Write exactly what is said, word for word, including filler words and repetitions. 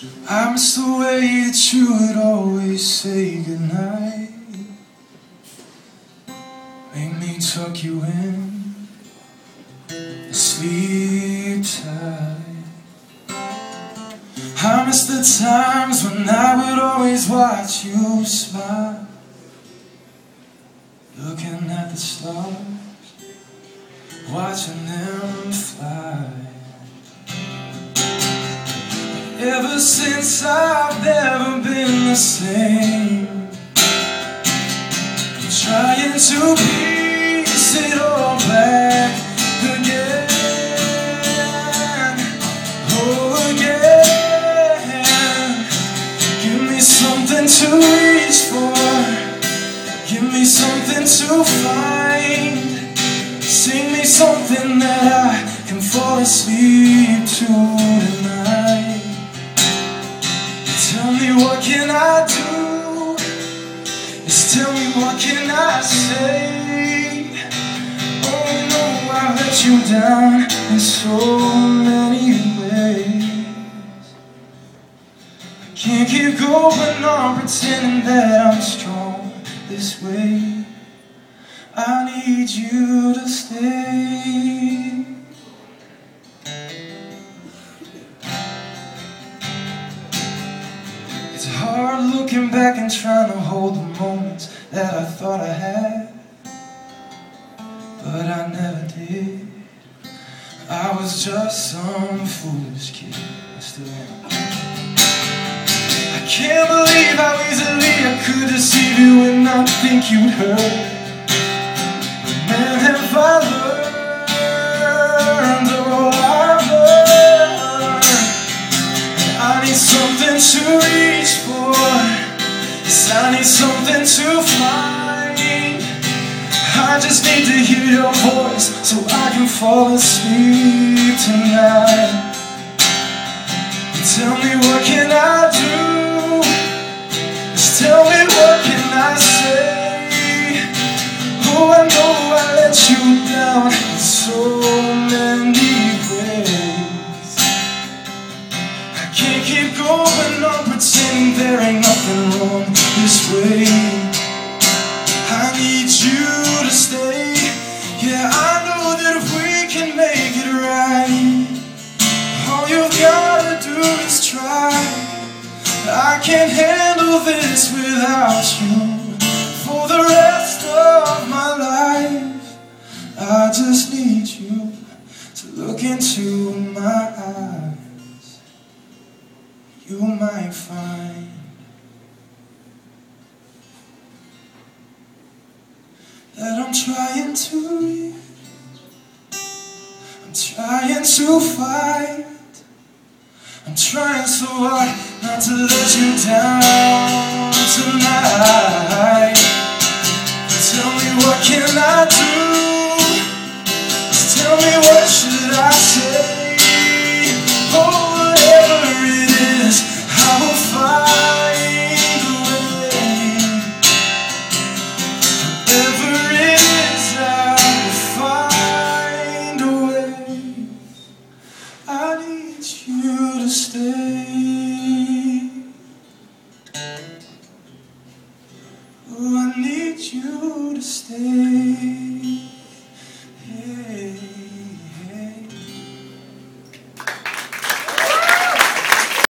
I miss the way that you would always say goodnight. Make me tuck you in, sleep tight. I miss the times when I would always watch you smile, looking at the stars, watching them fly. Ever since I've never been the same, trying to piece it all back again, oh again. Give me something to reach for, give me something to find, sing me something that I can fall asleep to tonight. Tell me what can I do, just tell me what can I say. Oh no, I let you down in so many ways. I can't keep going on pretending that I'm strong this way. I need you to stay. It's hard looking back and trying to hold the moments that I thought I had, but I never did. I was just some foolish kid. I still am. I can't believe how easily I could deceive you and not think you'd hurt. But man, have I learned all I've learned. And I need something to reach for, yes, I need something to find. I just need to hear your voice so I can fall asleep tonight. Tell me what can I do, just tell me what can I say. Oh, I know I let you down in so many ways. I can't keep going on pretending there ain't nothing wrong this way. I need you to stay. Yeah, I know that if we can make it right, all you've gotta do is try. I can't handle this without you for the rest of my life. I just need you to look into my eyes. You might find that I'm trying to reach, I'm trying to fight, I'm trying so hard not to let you down tonight. Tell me what can I do, just tell me what should I say. Oh, whatever it is, I will find a way. Whatever it is, I will find a way. I need you to stay.